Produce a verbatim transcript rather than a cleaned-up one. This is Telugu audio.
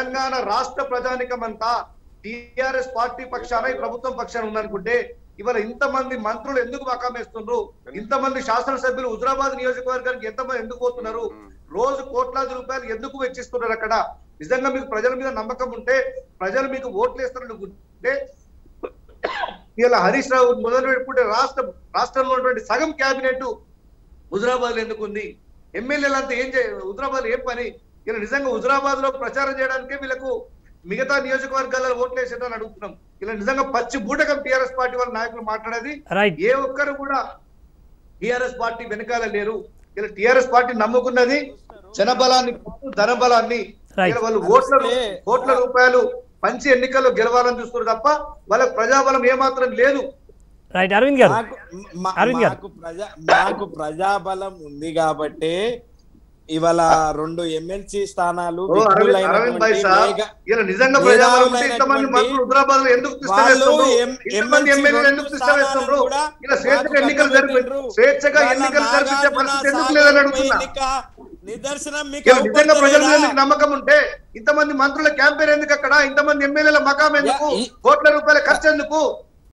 తెలంగాణ రాష్ట్ర ప్రజానికమంతా టిఆర్ఎస్ పార్టీ పక్షాన ఈ ప్రభుత్వం పక్షాన ఉందనుకుంటే ఇవాళ ఇంతమంది మంత్రులు ఎందుకు మకామేస్తున్నారు? ఇంతమంది శాసనసభ్యులు హుజరాబాద్ నియోజకవర్గానికి ఎంతమంది ఎందుకు పోతున్నారు? రోజు కోట్లాది రూపాయలు ఎందుకు వెచ్చిస్తున్నారు? అక్కడ నిజంగా మీకు ప్రజల మీద నమ్మకం ఉంటే, ప్రజలు మీకు ఓట్లు వేస్తారనుకుంటే ఇలా హరీష్ రావు మొదలు పెట్టుకుంటే రాష్ట్ర రాష్ట్రంలో ఉన్నటువంటి సగం క్యాబినెట్ హుజరాబాద్ ఎందుకు ఉంది? ఎమ్మెల్యేలు అంతా ఏం చేయ హుజరాబాద్ ఏం పని? ఇలా నిజంగా హుజరాబాద్ లో ప్రచారం చేయడానికే వీళ్ళకు మిగతా నియోజకవర్గాలలో ఓట్లు వేసేదని అడుగుతున్నాం. ఇలా నిజంగా పచ్చి బూటకం టిఆర్ఎస్ పార్టీ వాళ్ళ నాయకులు మాట్లాడేది. ఏ ఒక్కరు కూడా టిఆర్ఎస్ పార్టీ వెనకాల లేరు. ఇలా టిఆర్ఎస్ పార్టీ నమ్ముకున్నది జనబలాన్ని, ధనబలాన్ని. వాళ్ళు ఓట్ల కోట్ల రూపాయలు పంచి ఎన్నికల్లో గెలవాలని చూస్తున్నారు తప్ప వాళ్ళకి ప్రజాబలం ఏమాత్రం లేదు. రైట్ అరవింద్ గారు, మాకు ప్రజా మాకు ప్రజాబలం ఉంది కాబట్టి ఇవాళ రెండు ఎమ్మెల్సీ స్థానాలు నిదర్శనం. నిజంగా ప్రజల మీద మీకు నమ్మకం ఉంటే ఇంతమంది మంత్రుల క్యాంపెయిన్ ఎందుకు? అక్కడ ఇంతమంది ఎమ్మెల్యేల మకాం ఎందుకు? కోట్ల రూపాయల ఖర్చు ఎందుకు?